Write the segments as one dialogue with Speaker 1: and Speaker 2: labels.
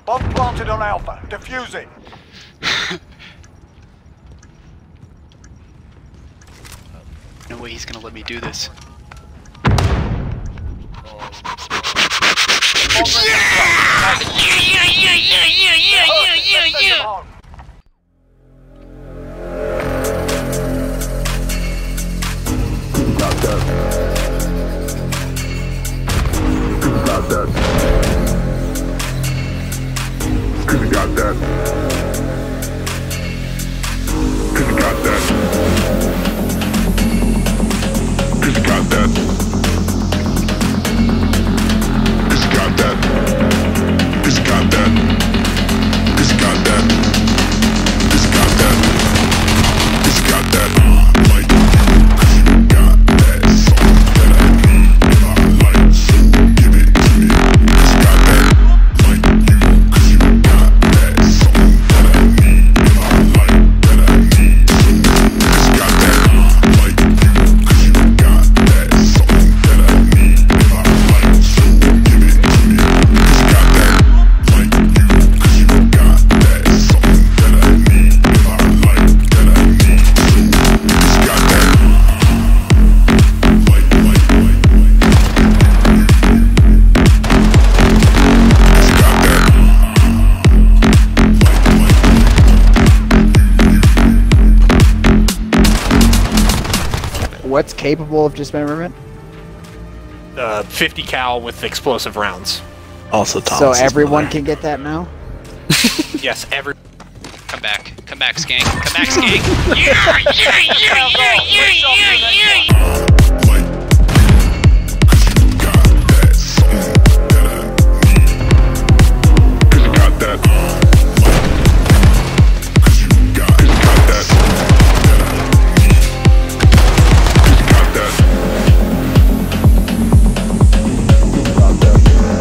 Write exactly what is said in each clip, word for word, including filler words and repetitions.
Speaker 1: Bomb planted on Alpha. Defuse it.
Speaker 2: No way he's gonna let me do this.
Speaker 1: Yeah! Yeah, yeah, yeah, yeah, yeah, yeah, yeah, yeah, yeah!
Speaker 3: Got that. Got that. Cause you got that. Cause you got that. Cause you got that. Cause you got that. Cause you got that. Cause you got that. Cause you got that. Cause you got that. Like you, cause you got that song that I need in my life. So give it to me. Cause you got that. Like you, cause you got that song that I need in my life. That I need. So cause you got that. Like you, cause you got that song that I need in my life. So give it to me. Cause you got that. Like you, cause you got that song that I need in my life. That I need. So cause you got that. Like, like, like, like. Cause you got that.
Speaker 4: What's capable of dismemberment?
Speaker 5: Uh, fifty cal with explosive rounds.
Speaker 6: Also, Thomas.
Speaker 4: So everyone can get that now?
Speaker 5: Yes, every.
Speaker 2: Come back. Come back, Skank. Come back, Skank. Yeah, yeah, yeah, yeah, yeah, yeah, yeah.
Speaker 3: Like, cause you got that song that I need. Cause you got that. Like, cause you got, cause you got that song that I need. Cause you got that. Got that.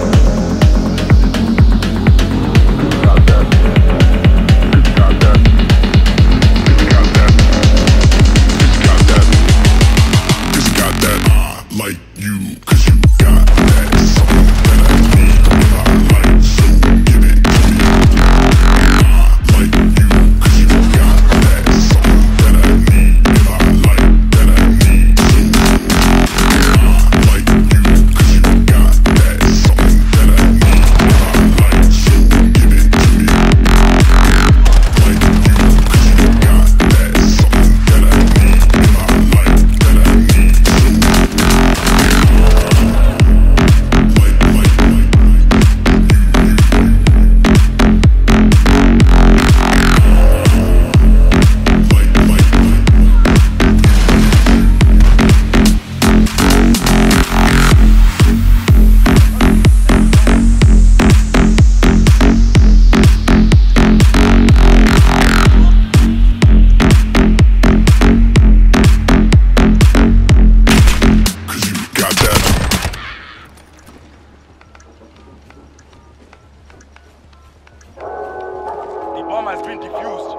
Speaker 3: Got that. Cause you got that. Cause you got that. Cause you got that. Cause you got that. Like you, cause you got that song that I need in my life. So give it to me. Like you, cause you got that song that I need in my life. That I need. So like you, cause you got that song that I need in my life. So give it to me. Like you, cause you got that song that I need in my life. That I need. So like, like, like, like, like, cause you got that.
Speaker 1: The bomb has been defused.